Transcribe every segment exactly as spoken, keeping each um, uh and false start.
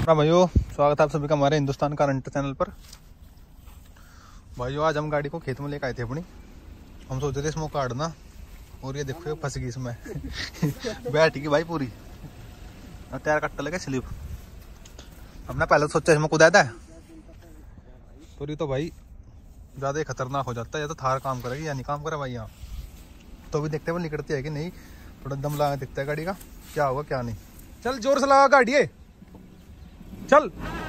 हाँ भाइयों, स्वागत है आप सभी का हमारे हिंदुस्तान का रंटर चैनल पर। भाइयों आज हम गाड़ी को खेत में लेकर आए थे अपनी। हम सोच रहे थे इसमें काटना, और ये देखो ये फंस गई इसमें बैठ गई भाई पूरी, और टायर कट्टा लगे स्लिप। हमने पहले तो सोचा इसमें कुदाया था, पूरी तो भाई ज़्यादा ही खतरनाक हो जाता है। या तो थार काम करेगी या नहीं काम करे भाई। यहाँ तो भी देखते हुए निकलती है कि नहीं, थोड़ा दम लगा दिखता है गाड़ी का, क्या होगा क्या नहीं। चल जोर से लगा गाड़ी है, चल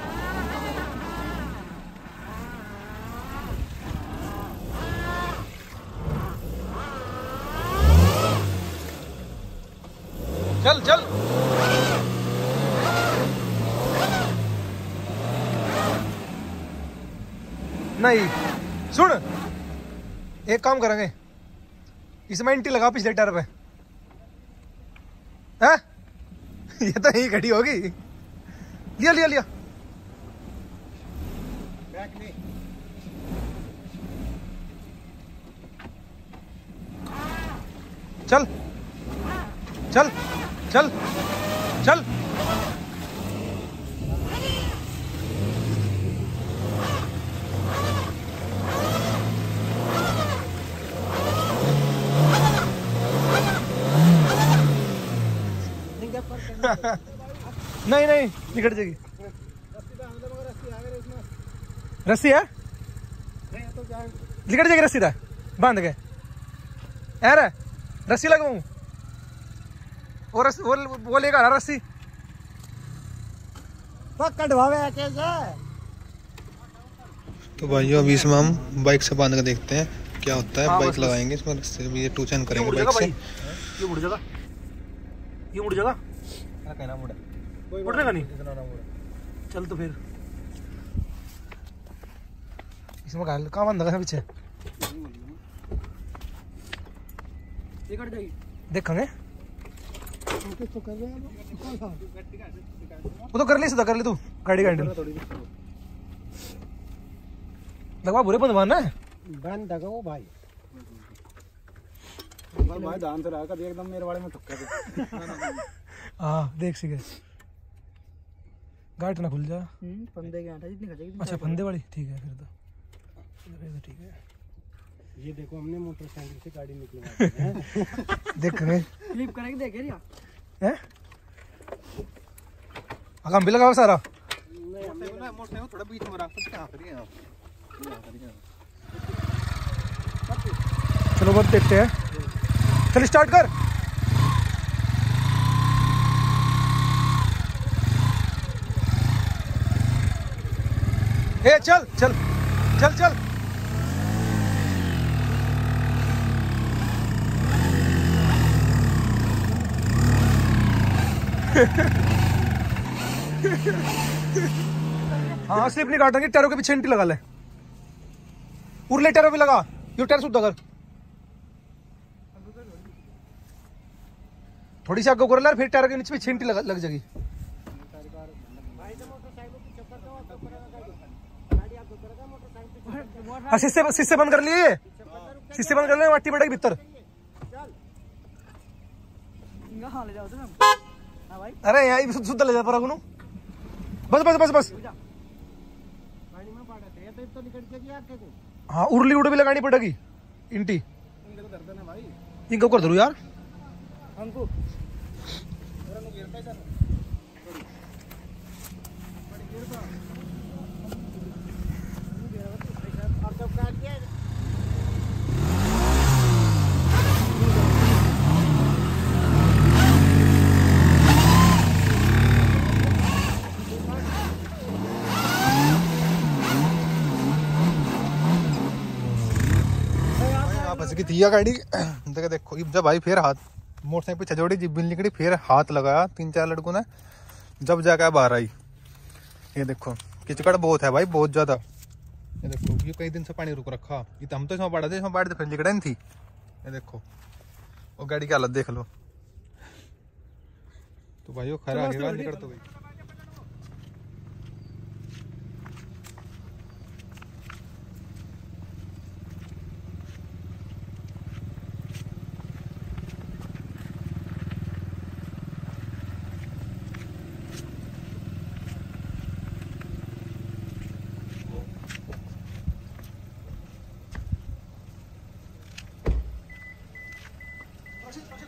चल चल नहीं सुन, एक काम करेंगे, इसमें एंटी लगा पिछले टायर पे। है ये तो यही खड़ी होगी। लिया लिया लिया बैक में। चल चल चल चल नहीं नहीं निकट जाएगी। रस्सी है निकट जाएगी, रस्सी था बांध के यार, रस्सी लगाऊं और वो वो लेगा रस्सी तो भाइयों अभी इसमें हम बाइक से बांध के देखते हैं क्या होता है। बाइक लगाएंगे इसमें, ये टू चैन करेंगे बाइक से। ये मुड़ जाएगा, ये मुड़ जाएगा, कहना मुड़ा मुड़ेगा नहीं इतना ना मुड़ा। चल तो फिर इसमें कहाँ बंद है पीछे, देखेंगे वो तो कर ली, सीधा कर ली तू गाड़ी का हैंडल लगवा बुरे बंद मारना है बंद वो भाई भाई ध्यान से रहा कर, एकदम मेरे बारे में ठुक्का। हाँ देख सीखे गाट ना खुल जा, फंदे के आटा जितनी खचेगी। अच्छा फंदे वाली ठीक है, फिर तो ठीक है। ये देखो हमने मोटरसाइकिल से गाड़ी निकलवाई है देख रहे फ्लिप करेंगे, देख रिया हैं हम भी लगाओ सारा। नहीं हमने मोटरसाइकिल थोड़ा बीच में रख सकते हैं, करिए आप चलो बस देखते हैं। चल स्टार्ट कर। ए चल चल चल चल हाँ सिर्फ नहीं काटेंगे, टायरों के पीछे एंटी लगा ले, उरले टायरों भी लगा, यो टायर सुधा कर थोड़ी सी आगे कर ले, फिर टायर के नीचे पीछे एंटी लग, लग जाएगी। हाँ शीशे शीशे बंद कर लिए, शीशे बंद कर ले, मट्टी बैठेगी भीतर। अरे यहाँ शुद्ध ले जा पर बस बस बस बस। हाँ उर्ली उड़ भी लगानी पड़ेगी इंटी, इनको कर दो यार। की थी गाड़ी देख देखो जब भाई फिर हाथ मोटरसाइकिल पे छजोड़ी जिब बिल निकली, फिर हाथ लगाया तीन चार लड़कों ने, जब जाकर बाहर आई। ये देखो किचकड़ बहुत है भाई, बहुत ज्यादा। ये देखो ये कई दिन से पानी रुक रखा, ये तो हम तो इसमें बाढ़ थे, इसमें बाढ़ फिर लिकड़ा नहीं थी। ये देखो और गाड़ी की हालत देख लो। तो भाई वो खरा आगे निकल तो गई।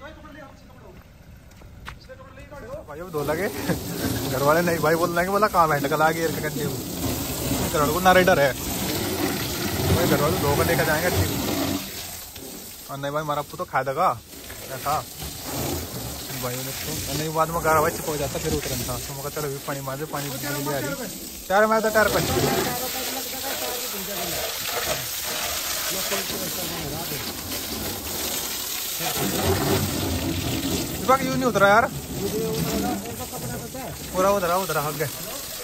भाई अब धो लगे घर वाले नहीं भाई बोल रहे बोला कहाँ हैंड कला गियर के कंटिन्यू घर वाले को ना रेडर है भाई घर वाले धो कर लेकर जाएंगे ठीक। और नहीं भाई हमारा तो खा देगा ऐसा भाई देखो नहीं बाद में गारा भाई चिपक जाता फिर उतरन था तो मैं चलो पानी मार पानी आ रही टायर मैं तो टायर पंच यू नहीं उतरा यार पूरा उतरा उतरा हक गए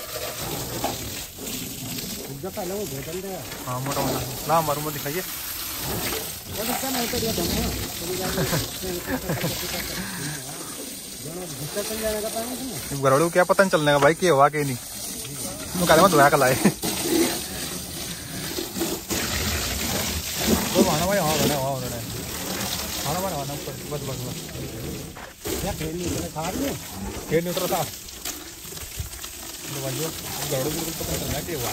हाँ मोटा मोटा ला मारू में दिखाइए घरवालों को क्या पता नहीं चलने का भाई कि हुआ कि नहीं कहने में धोया कल आए तो खाना भाई हाँ होना वहाँ होना खाना बना खाना बस बस बस खेल नहीं उतरा था घरवालों को पता नहीं चलना कि हुआ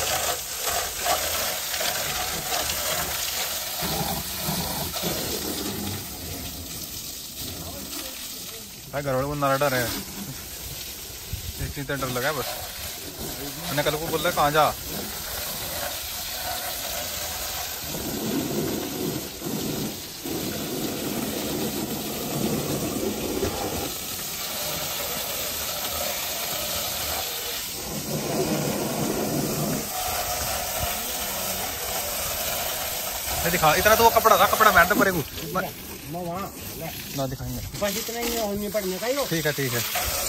भाई घर वालों को नारा डर है इस चीज डर लगा है बस मैंने कल को बोल रहा है कहाँ जा दिखा इतना तो वो कपड़ा था कपड़ा मैं तो पड़ेगा ना दिखाएंगे बस इतना ही है पड़ने का ठीक है ठीक है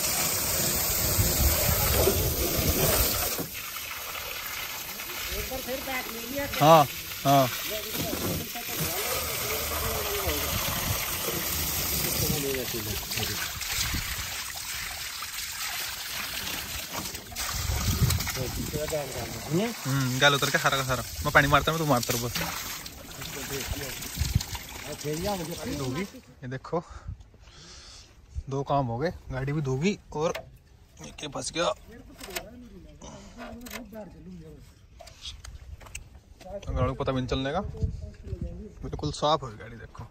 फिर बैठ ले लिया हाँ हाँ हम्म गल उतर के सारा का सारा मैं पानी मारता हूँ तू मारता रहो बस धोगी ये देखो दो काम हो गए गाड़ी भी धोगी और ये फंस गया गाड़ी को पता भी नहीं चलने का बिल्कुल साफ हो गाड़ी देखो।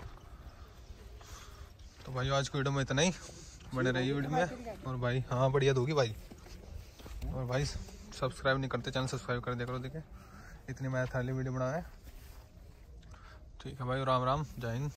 तो भाई आज की वीडियो में इतना ही बने रहिए वीडियो में और भाई हाँ बढ़िया धोगी भाई और भाई सब्सक्राइब नहीं करते चैनल सब्सक्राइब कर दिया करो देखे इतनी मैं थाली वीडियो बनाए ठीक है भाई राम राम जय हिंद।